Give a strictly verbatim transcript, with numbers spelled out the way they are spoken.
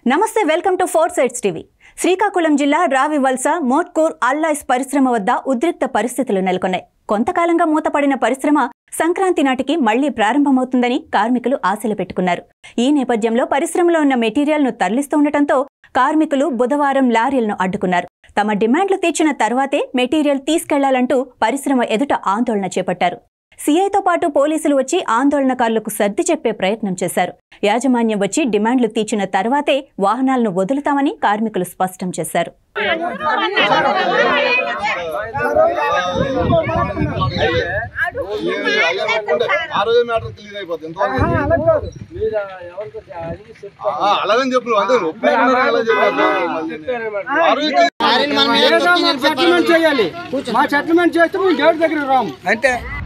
నమస్తే welcome to four sides TV. Srikakulam జిల్లా Ravivalasa మెట్కూర్ alloys పరిశ్రమ వద్ద ఉద్రిక్త పరిస్థితులు నెలకొన్నాయి. కొంతకాలంగా మూతపడిన పరిశ్రమ సంక్రాంతి నాటికి మళ్లీ ప్రారంభమవుతుందని కార్మికులు ఆశలు పెట్టుకున్నారు. ఈ నేపథ్యంలో పరిశ్రమలో ఉన్న మెటీరియల్ను తరలిస్తుండటంతో కార్మికులు బుధవారం లారీలను అడ్డుకున్నారు. తమ డిమాండ్లు తీర్చిన తర్వాతే మెటీరియల్ తీసుకెళ్లాలంటూ పరిశ్రమ ఎదుట ఆందోళన చేపట్టారు. సీఐతో పాటు పోలీసులు వచ్చి ఆందోళనకారులకు సర్ది చెప్పే ప్రయత్నం చేశారు. యాజమాన్యం వచ్చి డిమాండ్లు తీర్చిన తర్వాతే వాహనాలను వదులుతామని కార్మికులు స్పష్టం చేశారు. సెటిల్మెంట్ చేయాలి. మా సెటిల్మెంట్ చేస్తే మేము దేవుడి దగ్గర రాము అంతే.